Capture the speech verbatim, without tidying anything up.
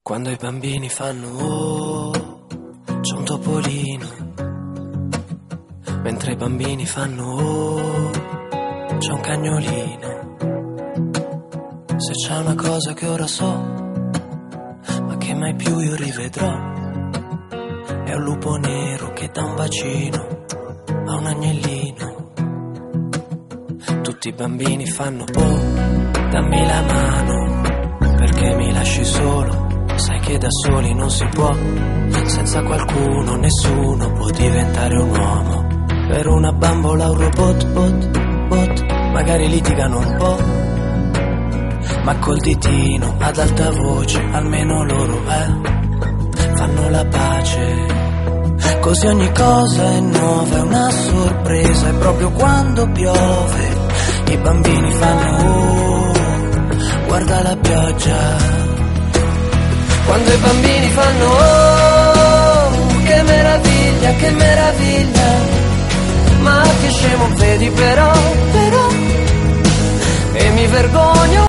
Quando i bambini fanno oh, c'è un topolino. Mentre i bambini fanno oh, c'è un cagnolino. Se c'è una cosa che ora so, ma che mai più io rivedrò, è un lupo nero che dà un bacino a un agnellino. Tutti i bambini fanno oh, dammi la mano, perché mi lasci solo. Sai che da soli non si può, senza qualcuno nessuno può diventare un uomo. Per una bambola un robot, bot, bot, magari litigano un po', ma col ditino ad alta voce almeno loro eh, fanno la pace. Così ogni cosa è nuova, è una sorpresa, e proprio quando piove i bambini fanno oh, guarda la pioggia. Quando i bambini fanno oh, che meraviglia, che meraviglia, ma che scemo vedi però, però, e mi vergogno